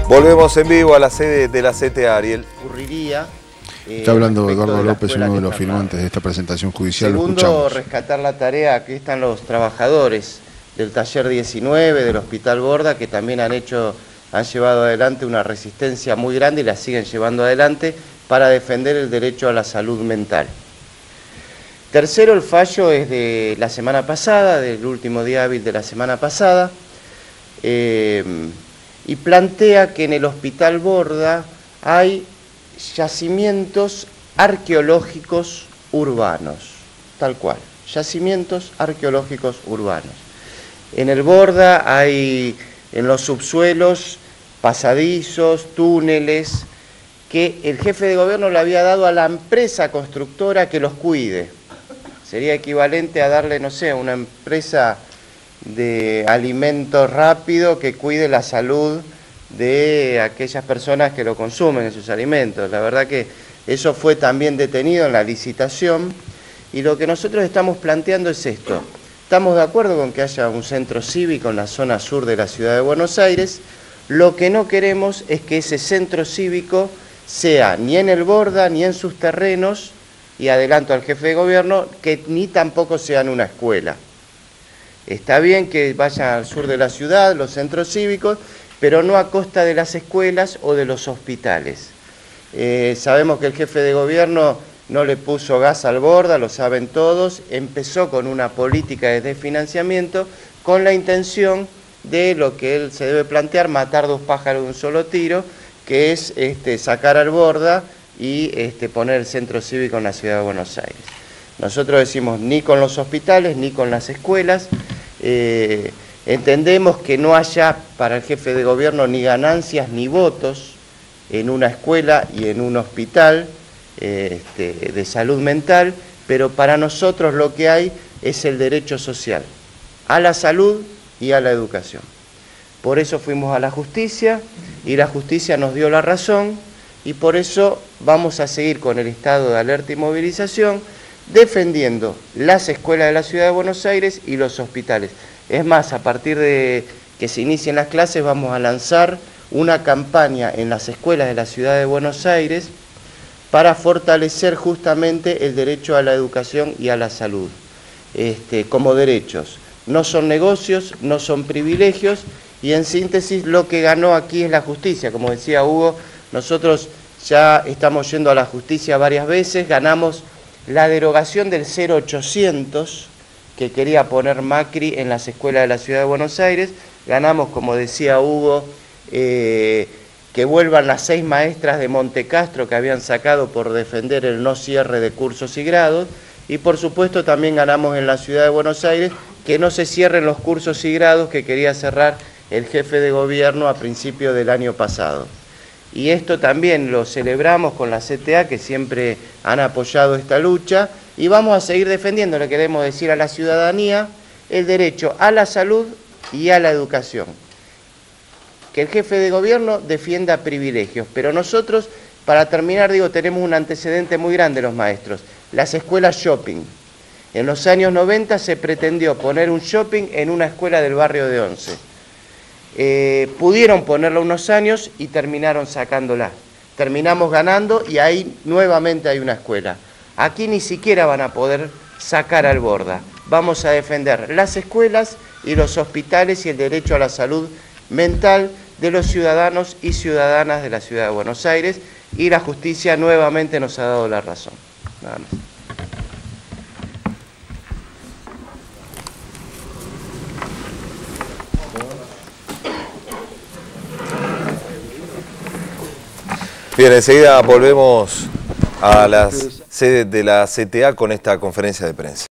Volvemos en vivo a la sede de la CTA, Ariel. Ocurriría. Está hablando Eduardo López, uno de los firmantes de esta presentación judicial. Segundo, rescatar la tarea. Aquí están los trabajadores del taller 19 del Hospital Borda, que también han llevado adelante una resistencia muy grande y la siguen llevando adelante para defender el derecho a la salud mental. Tercero, el fallo es de la semana pasada, del último día hábil de la semana pasada, y plantea que en el Hospital Borda hay yacimientos arqueológicos urbanos, tal cual, yacimientos arqueológicos urbanos. En el Borda hay en los subsuelos pasadizos, túneles, que el jefe de gobierno le había dado a la empresa constructora que los cuide. Sería equivalente a darle, no sé, a una empresa de alimentos rápido que cuide la salud de aquellas personas que lo consumen, esos alimentos. La verdad que eso fue también detenido en la licitación, y lo que nosotros estamos planteando es esto. Estamos de acuerdo con que haya un centro cívico en la zona sur de la ciudad de Buenos Aires. Lo que no queremos es que ese centro cívico sea ni en el Borda ni en sus terrenos, y adelanto al jefe de gobierno que ni tampoco sea en una escuela. Está bien que vayan al sur de la ciudad los centros cívicos, pero no a costa de las escuelas o de los hospitales. Sabemos que el jefe de gobierno no le puso gas al Borda, lo saben todos, empezó con una política de desfinanciamiento con la intención de lo que él se debe plantear, matar dos pájaros de un solo tiro, que es sacar al Borda y poner el centro cívico en la ciudad de Buenos Aires. Nosotros decimos ni con los hospitales ni con las escuelas. Entendemos que no haya para el jefe de gobierno ni ganancias ni votos en una escuela y en un hospital de salud mental, pero para nosotros lo que hay es el derecho social a la salud y a la educación. Por eso fuimos a la justicia y la justicia nos dio la razón, y por eso vamos a seguir con el estado de alerta y movilización, defendiendo las escuelas de la ciudad de Buenos Aires y los hospitales. Es más, a partir de que se inicien las clases vamos a lanzar una campaña en las escuelas de la ciudad de Buenos Aires para fortalecer justamente el derecho a la educación y a la salud, como derechos. No son negocios, no son privilegios, y en síntesis lo que ganó aquí es la justicia. Como decía Hugo, nosotros ya estamos yendo a la justicia varias veces, ganamos la derogación del 0800 que quería poner Macri en las escuelas de la ciudad de Buenos Aires, ganamos, como decía Hugo, que vuelvan las 6 maestras de Montecastro que habían sacado por defender el no cierre de cursos y grados, y por supuesto también ganamos en la ciudad de Buenos Aires que no se cierren los cursos y grados que quería cerrar el jefe de gobierno a principios del año pasado. Y esto también lo celebramos con la CTA, que siempre han apoyado esta lucha, y vamos a seguir defendiendo. Le queremos decir a la ciudadanía el derecho a la salud y a la educación. Que el jefe de gobierno defienda privilegios, pero nosotros, para terminar, tenemos un antecedente muy grande los maestros, las escuelas shopping. En los años 90 se pretendió poner un shopping en una escuela del barrio de Once. Pudieron ponerla unos años y terminaron sacándola. Terminamos ganando y ahí nuevamente hay una escuela. Aquí ni siquiera van a poder sacar al Borda. Vamos a defender las escuelas y los hospitales y el derecho a la salud mental de los ciudadanos y ciudadanas de la ciudad de Buenos Aires, y la justicia nuevamente nos ha dado la razón. Nada más. Bien, enseguida volvemos a las sedes de la CTA con esta conferencia de prensa.